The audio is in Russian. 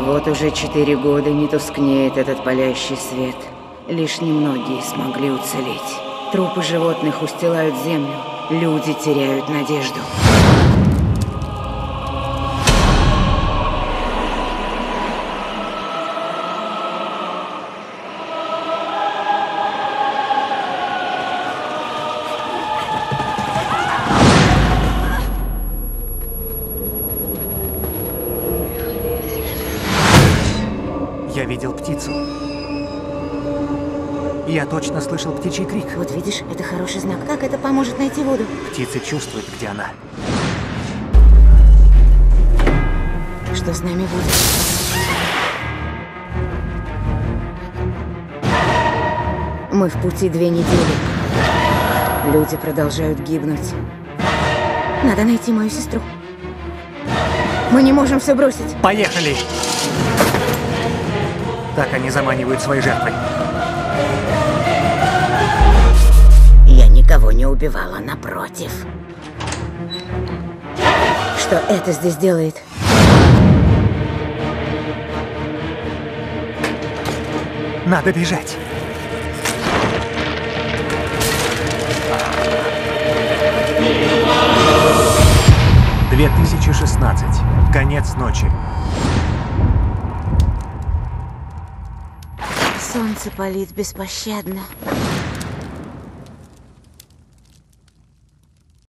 Вот уже 4 года не тускнеет этот палящий свет. Лишь немногие смогли уцелеть. Трупы животных устилают землю. Люди теряют надежду. Я видел птицу. Я точно слышал птичий крик. Вот видишь, это хороший знак. Как это поможет найти воду? Птица чувствует, где она. Что с нами будет? Мы в пути 2 недели. Люди продолжают гибнуть. Надо найти мою сестру. Мы не можем все бросить. Поехали! Так они заманивают свои жертвы. Я никого не убивала, напротив. Что это здесь делает? Надо бежать. — 2016. Конец ночи. Солнце палит беспощадно.